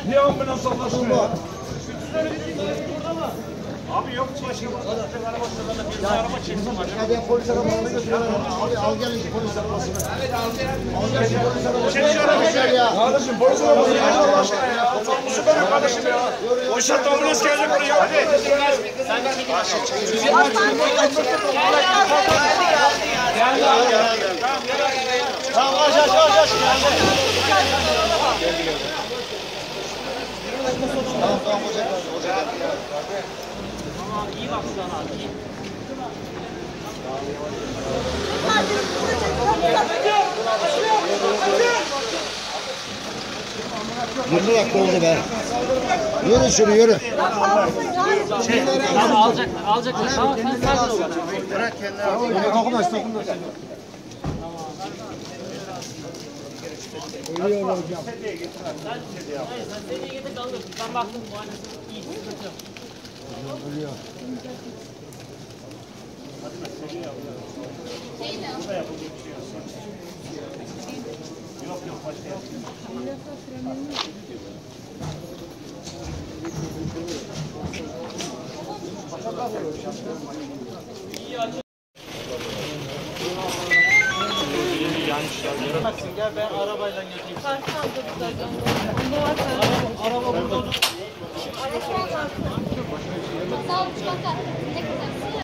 Niye ambulans anlaşmıyor? Abi yok başka araba çeksin. Hadi polis arabalarına götürelim. Abi al gelin polis arabasını. Evet al gel. Al gelin polis arabasını. Ya. Kardeşim polis arabası Allah aşkına ya. Bu süper kardeşim ya. O şart ambulans gelecek buraya. Hadi. Tamam aç. Tamam olacak. Tamam iyi bak sana iyi. Yürü dakika oldu be. Yürü şunu yürü. Tamam alacaklar. Tamam sen sakin ol. Bırak kendini. Dokunmaz. Ölüyor hocam. Sen sediye getir kaldır. Ben baktım muayenesi iyi. Sıkıntı yok. Ölüyor. Yok başka Gel ben arabayla götüreyim. Araba burada. Sağ ol, bakar. Ne kadar?